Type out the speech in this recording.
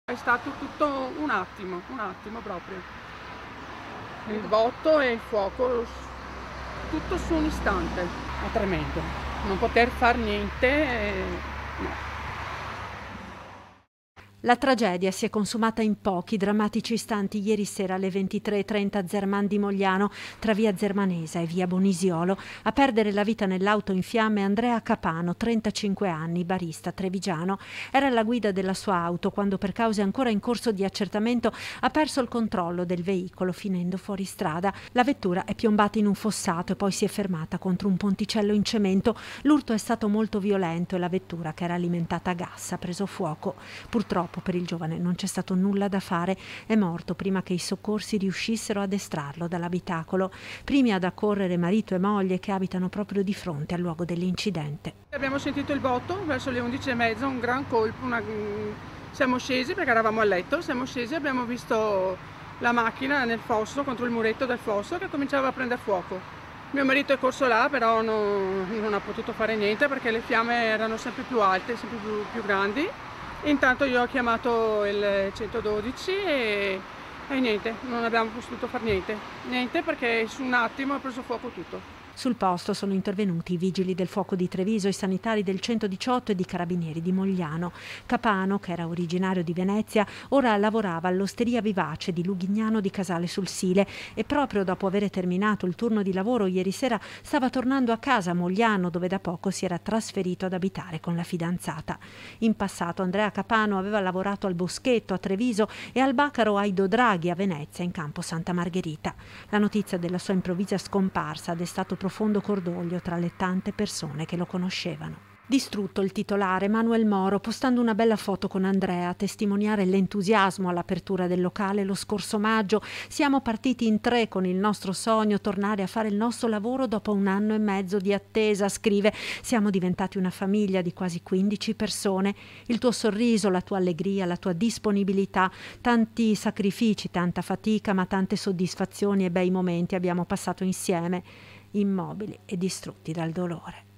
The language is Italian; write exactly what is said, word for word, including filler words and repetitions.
È stato tutto un attimo, un attimo proprio. Il botto e il fuoco, s tutto su un istante. È tremendo. Non poter far niente, ehm, no. La tragedia si è consumata in pochi drammatici istanti ieri sera alle ventitré e trenta a Zerman di Mogliano, tra via Zermanesa e via Bonisiolo. A perdere la vita nell'auto in fiamme Andrea Capano, trentacinque anni, barista trevigiano. Era alla guida della sua auto quando, per cause ancora in corso di accertamento, ha perso il controllo del veicolo finendo fuori strada. La vettura è piombata in un fossato e poi si è fermata contro un ponticello in cemento. L'urto è stato molto violento e la vettura, che era alimentata a gas, ha preso fuoco. Purtroppo per il giovane non c'è stato nulla da fare, è morto prima che i soccorsi riuscissero ad estrarlo dall'abitacolo. Primi ad accorrere marito e moglie, che abitano proprio di fronte al luogo dell'incidente. Abbiamo sentito il botto verso le undici e mezza, un gran colpo, una... siamo scesi perché eravamo a letto, siamo scesi e abbiamo visto la macchina nel fosso, contro il muretto del fosso, che cominciava a prendere fuoco. Mio marito è corso là, però non, non ha potuto fare niente perché le fiamme erano sempre più alte, sempre più, più grandi. Intanto io ho chiamato il centododici e, e niente, non abbiamo potuto fare niente, niente perché su un attimo ha preso fuoco tutto. Sul posto sono intervenuti i vigili del fuoco di Treviso, i sanitari del centodiciotto e i carabinieri di Mogliano. Capano, che era originario di Venezia, ora lavorava all'Osteria Vivace di Lughignano di Casale sul Sile e proprio dopo aver terminato il turno di lavoro ieri sera stava tornando a casa a Mogliano, dove da poco si era trasferito ad abitare con la fidanzata. In passato Andrea Capano aveva lavorato al Boschetto a Treviso e al Bacaro Aido Draghi a Venezia in campo Santa Margherita. La notizia della sua improvvisa scomparsa ha destato profondo cordoglio tra le tante persone che lo conoscevano. Distrutto il titolare Manuel Moro, postando una bella foto con Andrea a testimoniare l'entusiasmo all'apertura del locale lo scorso maggio. Siamo partiti in tre con il nostro sogno, tornare a fare il nostro lavoro dopo un anno e mezzo di attesa, scrive. Siamo diventati una famiglia di quasi quindici persone. Il tuo sorriso, la tua allegria, la tua disponibilità, tanti sacrifici, tanta fatica, ma tante soddisfazioni e bei momenti abbiamo passato insieme, immobili e distrutti dal dolore.